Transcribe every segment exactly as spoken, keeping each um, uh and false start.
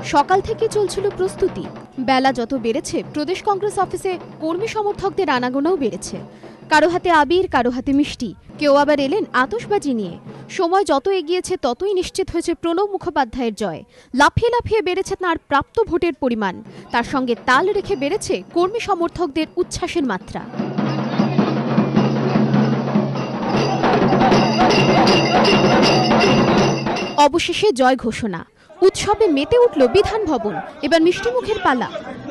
সকাল থেকে চলছিল প্রস্তুতি। বেলা যত বেড়েছে প্রদেশ কংগ্রেস অফিসে কর্মী সমর্থকদের আনাগোনাও বেড়েছে। কারো হাতে আবির, কারো হাতে মিষ্টি, কেউ আবার এলেন আতশবাজি নিয়ে। সময় যত এগিয়েছে ততই নিশ্চিত হয়েছে প্রণব মুখোপাধ্যায়ের জয়। লাফিয়ে লাফিয়ে বেড়েছে তাঁর প্রাপ্ত ভোটের পরিমাণ, তার সঙ্গে তাল রেখে বেড়েছে কর্মী সমর্থকদের উচ্ছ্বাসের মাত্রা। অবশেষে জয় ঘোষণা, উৎসবে মেতে উঠল বিধান ভবন। এবার মিষ্টিমুখের পালা।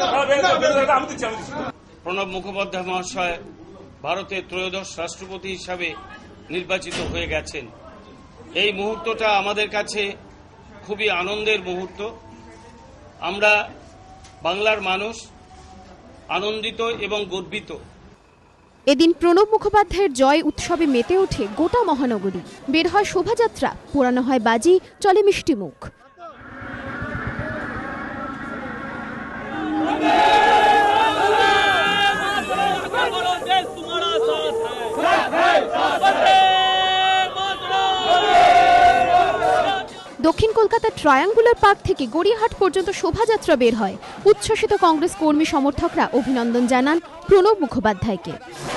প্রণব মুখোপাধ্যায় মহাশয় ভারতের ত্রয়োদশ রাষ্ট্রপতি হিসাবে নির্বাচিত হয়ে গেছেন। এই মুহূর্তটা আমাদের কাছে খুবই আনন্দের মুহূর্ত। আমরা বাংলার মানুষ আনন্দিত এবং গর্বিত। এদিন প্রণব মুখোপাধ্যায়ের জয় উৎসবে মেতে ওঠে গোটা মহানগরী। বের হয় শোভাযাত্রা, পোড়ানো হয় বাজি, চলে মিষ্টিমুখ। দক্ষিণ কলকাতার ট্রায়াঙ্গুলার পার্ক থেকে গড়িয়াহাট পর্যন্ত শোভাযাত্রা বের হয়। উচ্ছ্বসিত কংগ্রেস কর্মী সমর্থকরা অভিনন্দন জানান প্রণব মুখোপাধ্যায়কে।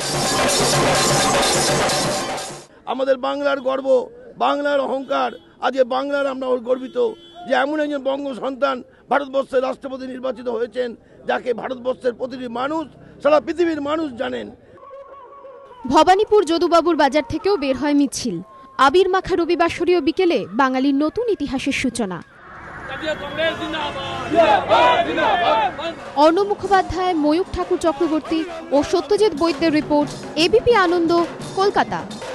আমাদের বাংলার গর্ব, বাংলার অহংকার, আজ বাংলার আমরা গর্বিত যে এমন একজন বঙ্গ সন্তান ভারতবর্ষের রাষ্ট্রপতি নির্বাচিত হয়েছেন, যাকে ভারতবর্ষের প্রতিটি মানুষ, সারা পৃথিবীর মানুষ জানেন। ভবানীপুর যদুবাবুর বাজার থেকেও বের হয় মিছিল। আবির মাখা রবিবাসরীয় বিকেলে বাঙালির নতুন ইতিহাসের সূচনা। অর্ণব মুখোপাধ্যায়, ময়ূক ঠাকুর চক্রবর্তী ও সত্যজিৎ বৈদ্যের রিপোর্ট, এবিপি আনন্দ, কলকাতা।